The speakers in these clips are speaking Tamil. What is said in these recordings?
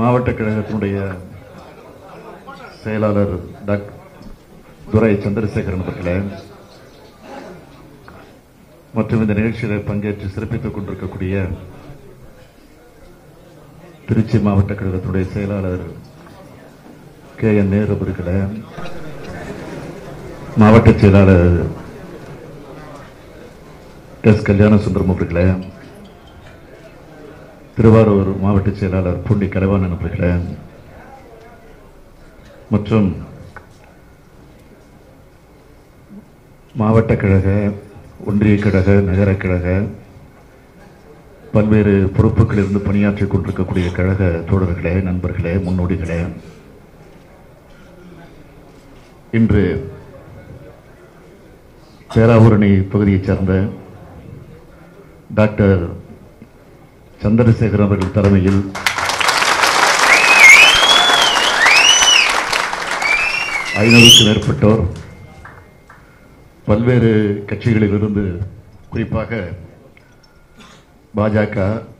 மாவட்ட கழகத்தினுடைய செயலாளர் துரை சந்திரசேகரன் அவர்களே மற்றும் இந்த நிகழ்ச்சியில் பங்கேற்று சிறப்பித்துக் கொண்டிருக்கக்கூடிய திருச்சி மாவட்ட கழகத்தினுடைய செயலாளர் KN நேரு அவர்களே, மாவட்ட செயலாளர் S கல்யாணசுந்தரம் அவர்களே, திருவாரூர் மாவட்ட செயலாளர் பூண்டி கலைவாணன் அவர்களே மற்றும் மாவட்ட கழக, ஒன்றிய கழக, நகர கழக பல்வேறு பொறுப்புகளில் இருந்து பணியாற்றிக் கொண்டிருக்கக்கூடிய கழக தோழர்களே, நண்பர்களே, முன்னோடிகளே, இன்று பேராவூரணி பகுதியைச் சேர்ந்த டாக்டர் சந்திரசேகரன் அவர்கள் தலைமையில் ஐநூறுக்கும் மேற்பட்டோர் பல்வேறு கட்சிகளில் இருந்து, குறிப்பாக பாஜக,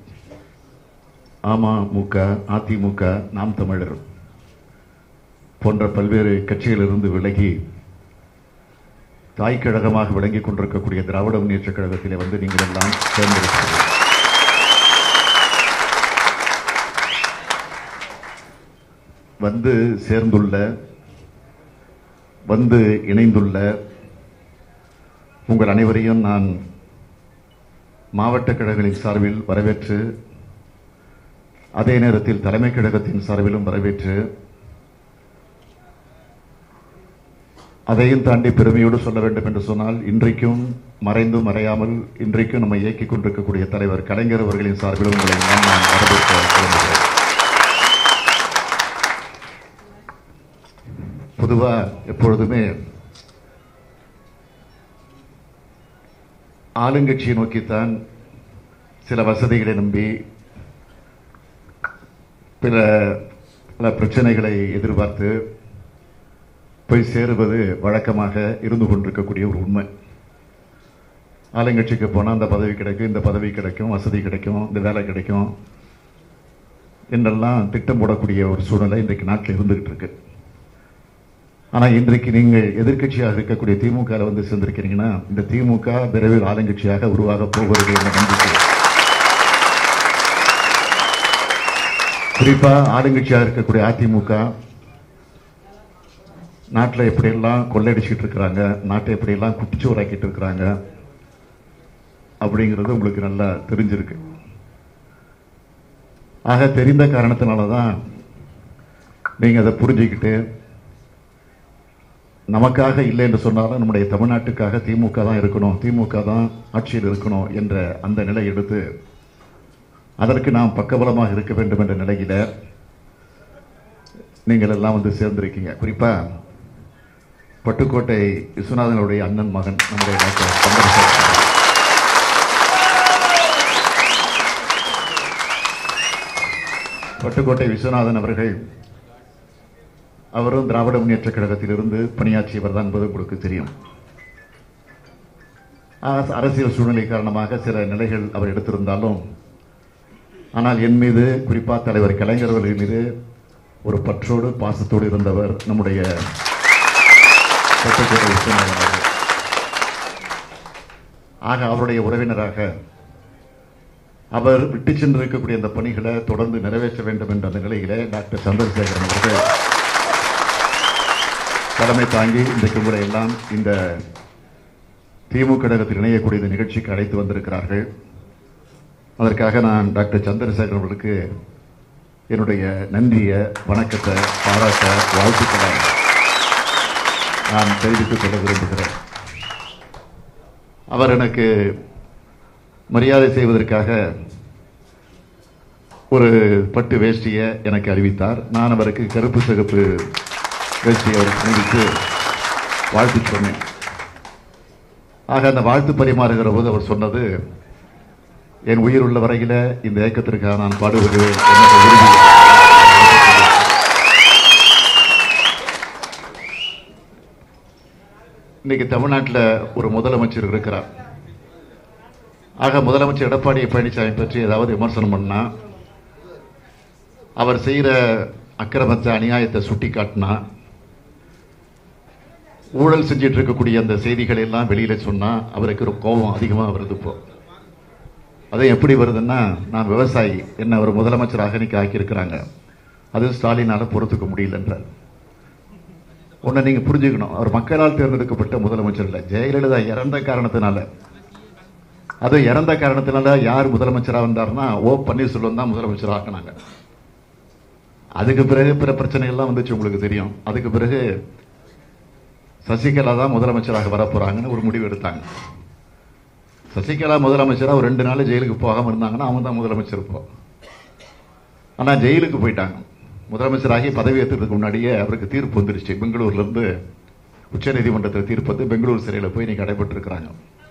அமமுக, அதிமுக, நாம் தமிழர் போன்ற பல்வேறு கட்சிகளிலிருந்து விலகி தாய் கழகமாக விளங்கிக் கொண்டிருக்கக்கூடிய திராவிட முன்னேற்ற கழகத்திலே வந்து நீங்கள் எல்லாம் சேர்ந்திருக்கிறீர்கள். வந்து சேர்ந்துள்ள, வந்து இணைந்துள்ள உங்கள் அனைவரையும் நான் மாவட்ட கழகங்களின் சார்பில் வரவேற்று, அதே நேரத்தில் தலைமை கழகத்தின் சார்பிலும் வரவேற்று, அதையும் தாண்டி பெருமையோடு சொல்ல வேண்டும் என்று சொன்னால், இன்றைக்கும் மறைந்து மறையாமல் இன்றைக்கும் நம்ம இயக்கிக் கொண்டிருக்கக்கூடிய தலைவர் கலைஞர் அவர்களின் சார்பிலும் உங்களை நான் வரவேற்க விரும்புகிறேன். பொதுவா எப்பொழுதுமே ஆளுங்கட்சியை நோக்கித்தான் சில வசதிகளை நம்பி பல பிரச்சனைகளை எதிர்பார்த்து போய் சேருவது வழக்கமாக இருந்து கொண்டிருக்கக்கூடிய ஒரு உண்மை. ஆளுங்கட்சிக்கு போனால் அந்த பதவி கிடைக்கும், இந்த பதவி கிடைக்கும், வசதி கிடைக்கும், இந்த வேலை கிடைக்கும் என்றெல்லாம் திட்டம் போடக்கூடிய ஒரு சூழ்நிலை இன்றைக்கு நாட்டில் இருந்துகிட்டு இருக்கு. ஆனால் இன்றைக்கு நீங்கள் எதிர்கட்சியாக இருக்கக்கூடிய திமுக வந்து சேர்ந்திருக்கிறீங்கன்னா, இந்த திமுக விரைவில் ஆளுங்கட்சியாக உருவாக போகிறது என்ற நம்பிக்கை. குறிப்பா ஆளுங்கட்சியாக இருக்கக்கூடிய அதிமுக நாட்டில் எப்படியெல்லாம் கொள்ளையடிச்சிட்டு இருக்கிறாங்க, நாட்டை எப்படியெல்லாம் குட்டிச்சோறாக்கிட்டு இருக்கிறாங்க அப்படிங்கிறது உங்களுக்கு நல்லா தெரிஞ்சிருக்கு. ஆக தெரிந்த காரணத்தினாலதான் நீங்க அதை புரிஞ்சுக்கிட்டு, நமக்காக இல்லை என்று சொன்னாலும் நம்முடைய தமிழ்நாட்டுக்காக திமுக தான் இருக்கணும், திமுக தான் ஆட்சியில் இருக்கணும் என்ற அந்த நிலை எடுத்து அதற்கு நாம் பக்கபலமாக இருக்க வேண்டும் என்ற நிலையில நீங்கள் எல்லாம் வந்து சேர்ந்திருக்கீங்க. குறிப்பா பட்டுக்கோட்டை விஸ்வநாதனுடைய அண்ணன் மகன் நம்முடைய டாக்டர் சந்திரசேகரன், பட்டுக்கோட்டை விஸ்வநாதன் அவர்கள், அவரும் திராவிட முன்னேற்ற கழகத்திலிருந்து பணியாற்றியவர் தான் என்பது உங்களுக்கு தெரியும். அரசியல் சூழ்நிலை காரணமாக சில நிலைகள் அவர் எடுத்திருந்தாலும், ஆனால் என் மீது, குறிப்பா தலைவர் கலைஞர் அவர்கள் மீது ஒரு பற்றோடு பாசத்தோடு இருந்தவர் நம்முடைய பட்டுக்கோட்டை விஸ்வநாதன் அவர்கள். ஆக அவருடைய உறவினராக அவர் விட்டு சென்றிருக்கக்கூடிய அந்த பணிகளை தொடர்ந்து நிறைவேற்ற வேண்டும் என்ற அந்த நிலையிலே டாக்டர் சந்திரசேகரன் அவர்கள் தலைமை தாங்கி இன்றைக்கு உங்களை எல்லாம் இந்த திமுக கழகத்தில் இணையக்கூடிய இந்த நிகழ்ச்சிக்கு அழைத்து வந்திருக்கிறார்கள். அதற்காக நான் டாக்டர் சந்திரசேகரன் அவர்களுக்கு என்னுடைய நன்றிய, வணக்கத்தை, பாராட்ட, வாழ்த்துக்களை நான் தெரிவித்துக் கொள்ள விரும்புகிறேன். அவர் எனக்கு மரியாதை செய்வதற்காக ஒரு பட்டு வேஷ்டியை எனக்கு அறிவித்தார். நான் அவருக்கு கருப்பு சிகப்பு வேஷ்டியை அவருக்கு அணிவித்து வாழ்த்து சொன்னேன். ஆக அந்த வாழ்த்து பரிமாறுகிற போது அவர் சொன்னது, என் உயிர் உள்ள வரையில இந்த இயக்கத்திற்காக நான் பாடுபடுவேன். இன்னைக்கு தமிழ்நாட்டில் ஒரு முதலமைச்சர் இருக்கிறார். ஆக முதலமைச்சர் எடப்பாடி பழனிசாமி பற்றி ஏதாவது விமர்சனம் பண்ணா அவர் செய்கிற அக்கிரமத்தை அநியாயத்தை சுட்டி காட்டினா, ஊழல் செஞ்சிட்டு இருக்கக்கூடிய அந்த செய்திகளை எல்லாம் வெளியில சொன்னா அவருக்கு ஒரு கோபம் அதிகமாக வருது. இப்போ அது எப்படி வருதுன்னா, நான் விவசாயி, என்ன ஒரு முதலமைச்சராக இன்னைக்கு ஆக்கியிருக்கிறாங்க, அது ஸ்டாலினால பொறுத்துக்க முடியலன்றார். ஒன்னு நீங்க புரிஞ்சுக்கணும், அவர் மக்களால் தேர்ந்தெடுக்கப்பட்ட முதலமைச்சர் இல்லை. ஜெயலலிதா இறந்த காரணத்தினால, அது இறந்த காரணத்தினால யார் முதலமைச்சராக வந்தார்னா ஓ பன்னீர்செல்வம் தான் முதலமைச்சர் ஆக்கினாங்க. அதுக்கு பிறகு பிற பிரச்சனைகள்லாம் வந்துச்சு, உங்களுக்கு தெரியும். அதுக்கு பிறகு சசிகலா தான் முதலமைச்சராக வரப்போறாங்கன்னு ஒரு முடிவு எடுத்தாங்க. சசிகலா முதலமைச்சராக ஒரு 2 நாள் ஜெயிலுக்கு போகாமல் இருந்தாங்கன்னா அவங்க தான் முதலமைச்சர் இப்போ. ஆனால் ஜெயிலுக்கு போயிட்டாங்க. முதலமைச்சராகி பதவி ஏற்றதுக்கு முன்னாடியே அவருக்கு தீர்ப்பு வந்துருச்சு. பெங்களூர்ல இருந்து உச்ச நீதிமன்றத்தில் தீர்ப்பு வந்து பெங்களூர் சிறையில் போய் இன்னைக்கு அடைபட்டு இருக்கிறாங்க.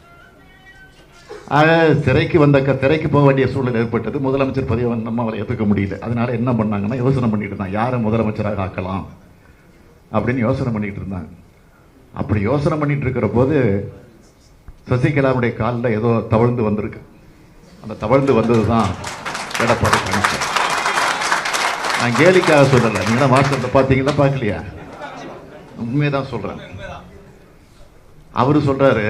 சிறைக்கு போக வேண்டிய சூழல் ஏற்பட்டது. முதலமைச்சர் பதவியை நம்ம அவரை ஏற்றுக்க முடியல. அதனால என்ன பண்ணாங்கன்னா, யோசனை பண்ணிட்டு இருந்தாங்க யாரை முதலமைச்சராக ஆக்கலாம் அப்படின்னு யோசனை பண்ணிட்டு இருந்தாங்க. அப்படி யோசனை பண்ணிட்டு இருக்கிற போது சசிகலாவுடைய காலில் ஏதோ தவழ்ந்து வந்திருக்கு. அந்த தவழ்ந்து வந்ததுதான் எடப்பாடி பழனிசாமி. நான் கேலிக்காக சொல்லல, நீங்க வாட்ஸ்அப்ல பாத்தீங்களா பார்க்கலையா? உண்மையதான் சொல்றேன். அவரு சொல்றாரு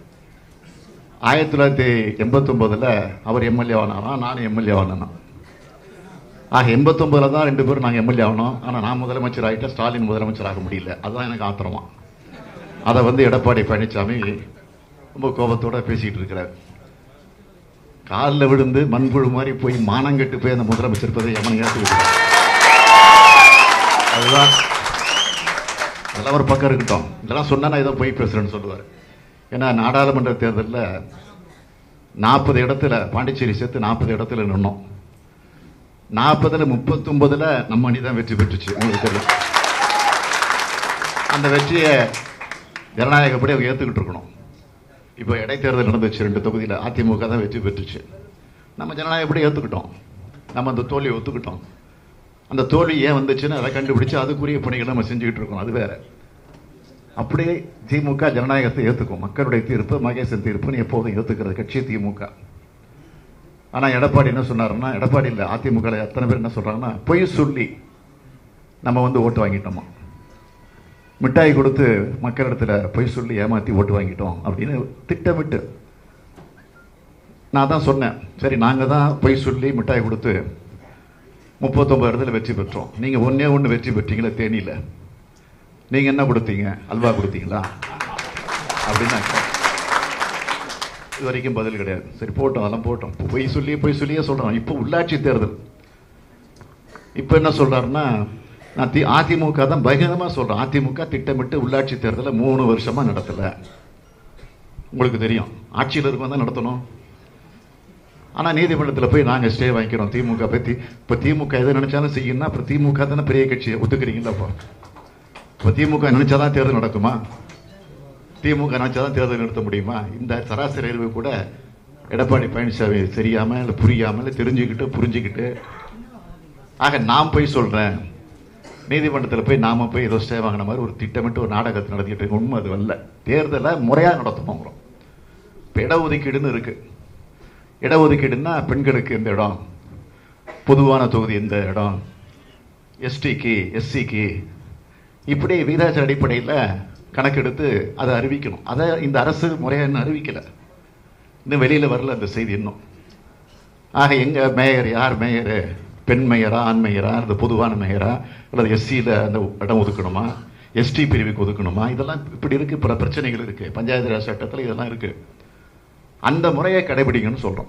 1989 அவர் எம்எல்ஏ ஆனாரா, நானும் எம்எல்ஏ ஆனா. ஆக 89 தான் 2 பேரும் நாங்கள் எம்எல்ஏ ஆனோம். ஆனால் நான் முதலமைச்சர் ஆகிட்டேன், ஸ்டாலின் முதலமைச்சர் ஆக முடியல. அதுதான் எனக்கு ஆத்திரமா. அதை எடப்பாடி பழனிசாமி ரொம்ப கோபத்தோட பேசிட்டு இருக்கிறார். காலில் விழுந்து மண்புழு மாதிரி போய் மானங்கட்டு போய் அந்த முதலமைச்சர் பதவி எவனை ஏற்றுக்கிட்டார். அதுதான், அதெல்லாம் ஒரு பக்கம் இருக்கட்டும். இதெல்லாம் சொன்னா நான் ஏதோ போய் பேசுறேன்னு சொல்லுவார். ஏன்னா நாடாளுமன்ற தேர்தலில் 40 இடத்துல, பாண்டிச்சேரி சேர்த்து 40 இடத்துல நின்னோம். 40ல் 39 நம்ம அணி தான் வெற்றி பெற்றுச்சு. உங்களுக்கு தெரியும். அந்த வெற்றியை ஜனநாயகப்படி அவங்க ஏற்றுக்கிட்டு இருக்கணும். இப்போ இடைத்தேர்தல் நடந்துச்சு 2 தொகுதியில், அதிமுக தான் வெற்றி பெற்றுச்சு. நம்ம ஜனநாயகப்படி ஏற்றுக்கிட்டோம். நம்ம அந்த தோல்வியை ஒத்துக்கிட்டோம். அந்த தோல்வி ஏன் வந்துச்சுன்னு அதை கண்டுபிடிச்சு அதுக்குரிய பணிகளை நம்ம செஞ்சுக்கிட்டு இருக்கோம். அது வேற. அப்படியே திமுக ஜனநாயகத்தை ஏற்றுக்கும். மக்களுடைய தீர்ப்பு, மகேசன் தீர்ப்புன்னு எப்போதும் ஏற்றுக்கிறது கட்சி திமுக. ஆனால் எடப்பாடி என்ன சொன்னாருன்னா, எடப்பாடி இல்லை, அதிமுக எத்தனை பேர் என்ன சொல்றாங்கன்னா, பொய் சொல்லி நம்ம ஓட்டு வாங்கிட்டோமா, மிட்டாய் கொடுத்து மக்களிடத்துல பொய் சொல்லி ஏமாத்தி ஓட்டு வாங்கிட்டோம் அப்படின்னு திட்டமிட்டு. நான் தான் சொன்னேன், சரி நாங்க தான் பொய் சொல்லி மிட்டாய் கொடுத்து 39 இடத்துல வெற்றி பெற்றோம். நீங்க ஒண்ணு வெற்றி பெற்றீங்களா தேனியில? நீங்க என்ன கொடுத்தீங்க? அல்வா கொடுத்தீங்களா அப்படின்னு இது வரைக்கும் பதில் கிடையாது. சரி போட்டோம், அதெல்லாம் போட்டோம். பொய் சொல்லியே சொல்றோம். இப்போ உள்ளாட்சி தேர்தல், இப்ப என்ன சொல்றாருன்னா, நான் அதிமுக தான் பகிரங்கமா சொல்றேன், அதிமுக திட்டமிட்டு உள்ளாட்சி தேர்தலை 3 வருஷமா நடத்தல. உங்களுக்கு தெரியும், ஆட்சியில் இருக்கும் தான் நடத்தணும். ஆனா நீதிமன்றத்தில் போய் நாங்க ஸ்டே வாங்கிக்கிறோம் திமுக பத்தி. இப்ப திமுக எதை நினைச்சாலும் செய்யணும்னா அப்புறம் திமுக தானே பெரிய கட்சி, ஒத்துக்கிறீங்களா? இப்ப திமுக நினைச்சாதான் தேர்தல் நடக்குமா? திமுக நினைச்சாதான் தேர்தல் நிறுத்த முடியுமா? இந்த சராசரி அறிவு கூட எடப்பாடி பழனிசாமி தெரியாம இல்ல புரியாம இல்ல தெரிஞ்சுக்கிட்டு புரிஞ்சுக்கிட்டு. ஆக நான் போய் சொல்றேன், நீதிமன்றத்தில் போய் நாம போய் ஏதோ ஸ்டே வாங்கின மாதிரி ஒரு திட்டமிட்டு ஒரு நாடகத்தை நடத்திட்டு இருக்கு. உண்மை அது வரல. தேர்தலை முறையா நடத்தணும். இப்ப இடஒதுக்கீடுன்னு இருக்கு. இடஒதுக்கீடுன்னா பெண்களுக்கு இந்த இடம், பொதுவான தொகுதி இந்த இடம், எஸ்டிக்கு எஸ்சிக்கு, இப்படி வீதாச்சார அடிப்படையில் கணக்கெடுத்து அதை அறிவிக்கணும். அதை இந்த அரசு முறையாக இன்னும் அறிவிக்கல. இன்னும் வெளியில வரல அந்த செய்தி இன்னும். ஆக எங்க மேயர், யார் மேயரு, பெண் மேயரா ஆண் மேயரா, அந்த பொதுவான மேயரா, அல்லது எஸ்சியில் அந்த இடம் ஒதுக்கணுமா, எஸ்டி பிரிவுக்கு ஒதுக்கணுமா, இதெல்லாம் இப்படி இருக்கு. பல பிரச்சனைகள் இருக்கு. பஞ்சாயத்து ராஜ் சட்டத்தில் இதெல்லாம் இருக்கு. அந்த முறையை கடைபிடிக்கணும்னு சொல்றோம்.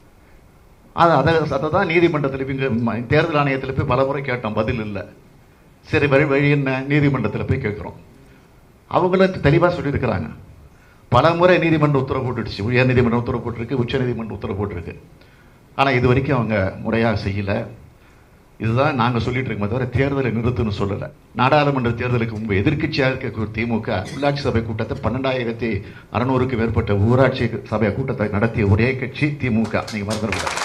அதை தான் நீதிமன்றத்தில் தேர்தல் ஆணையத்தில் போய் பல முறை கேட்டோம், பதில் இல்லை. சரி வழி என்ன, நீதிமன்றத்தில் போய் கேட்கிறோம். அவங்களும் தெளிவாக சொல்லியிருக்கிறாங்க. பல முறை நீதிமன்றம் உத்தரவு போட்டுடுச்சு, உயர் நீதிமன்றம் உத்தரவு போட்டிருக்கு, உச்ச நீதிமன்றம் உத்தரவு போட்டிருக்கு. ஆனால் இது வரைக்கும் அவங்க முறையாக செய்யல. இதுதான் நாங்கள் சொல்லிட்டு இருக்கோம், தவிர தேர்தலை நிறுத்துன்னு சொல்லலை. நாடாளுமன்ற தேர்தலுக்கு முன்பு எதிர்க்கட்சியாக இருக்க திமுக உள்ளாட்சி சபை கூட்டத்தை 12,600க்கும் மேற்பட்ட ஊராட்சி சபை கூட்டத்தை நடத்திய ஒரே கட்சி திமுக. நீங்க மறந்துடக்கூடாது.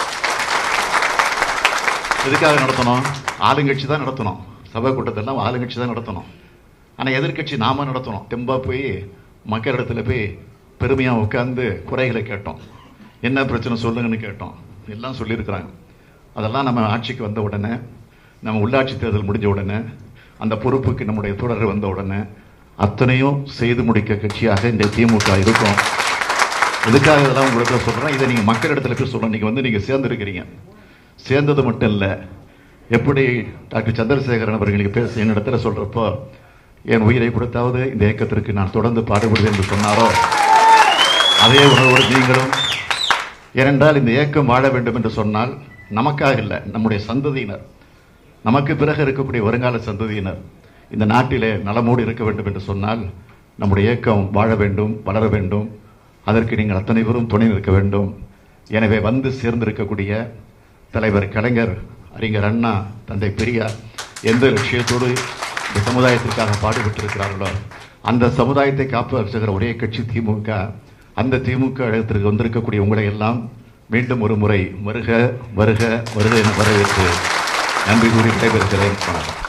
எதுக்காக நடத்தணும்? ஆளுங்கட்சி தான் நடத்தணும். சபை கூட்டத்தெல்லாம் ஆளுங்கட்சி தான் நடத்தணும். ஆனால் எதிர்கட்சி நாம நடத்தணும். தெம்பா போய் மக்களிடத்துல போய் பெருமையா உட்கார்ந்து குறைகளை கேட்டோம். என்ன பிரச்சனை சொல்லுங்கன்னு கேட்டோம். எல்லாம் சொல்லியிருக்கிறாங்க. அதெல்லாம் நம்ம ஆட்சிக்கு வந்த உடனே நம்ம உள்ளாட்சி தேர்தல் முடிஞ்ச உடனே அந்த பொறுப்புக்கு நம்முடைய தொடர் வந்த உடனே அத்தனையும் செய்து முடிக்க கட்சியாக இந்த திமுக இருக்கும். எதுக்காக இதெல்லாம் உங்களுக்கு சொல்றேன், இதை நீங்க மக்களிடத்துல போய் சொல்லணும். நீங்க வந்து நீங்க சேர்ந்திருக்கிறீங்க, சேர்ந்தது மட்டும் இல்லை, எப்படி டாக்டர் சந்திரசேகரன் அவர்களுக்கு பேச என்னிடத்துல சொல்றப்போ என் உயிரை கொடுத்தாவது இந்த இயக்கத்திற்கு நான் தொடர்ந்து பாடுபடுவேன் என்று சொன்னாரோ அதே உணர்வோடு நீங்களும். ஏனென்றால் இந்த இயக்கம் வாழ வேண்டும் என்று சொன்னால் நமக்காக இல்லை, நம்முடைய சந்ததியினர், நமக்கு பிறகு இருக்கக்கூடிய வருங்கால சந்ததியினர் இந்த நாட்டிலே நலமோடு இருக்க வேண்டும் என்று சொன்னால் நம்முடைய இயக்கம் வாழ வேண்டும், வளர வேண்டும். அதற்கு நீங்கள் அத்தனை பேரும் துணை நிற்க வேண்டும். எனவே வந்து சேர்ந்திருக்கக்கூடிய தலைவர் கலைஞர், அறிஞர் அண்ணா, தந்தை பெரியார் எந்த லட்சியத்தோடு இந்த சமுதாயத்திற்காக பாடுபட்டிருக்கிறார்களோ அந்த சமுதாயத்தை காப்பாற்றுகிற ஒரே கட்சி திமுக. அந்த திமுக இடத்திற்கு வந்திருக்கக்கூடிய உங்களை எல்லாம் மீண்டும் ஒரு முறை வருக வருக வருக என வரவேற்று நன்றி கூறி விடைபெறுகிறேன். வணக்கம்.